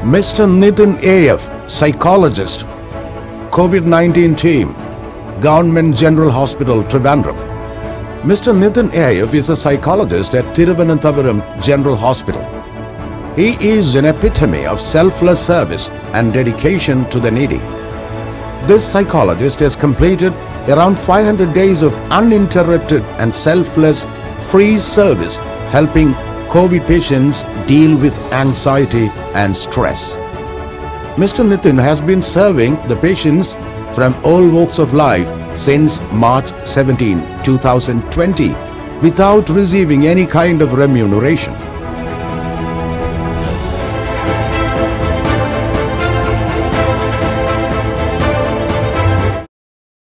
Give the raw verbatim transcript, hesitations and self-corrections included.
Mister Nithin A F, Psychologist, COVID nineteen team, Government General Hospital, Trivandrum. Mister Nithin A F is a psychologist at Thiruvananthapuram General Hospital. He is an epitome of selfless service and dedication to the needy. This psychologist has completed around five hundred days of uninterrupted and selfless free service helping COVID patients deal with anxiety and stress. Mister Nithin has been serving the patients from all walks of life since March seventeenth, two thousand twenty without receiving any kind of remuneration.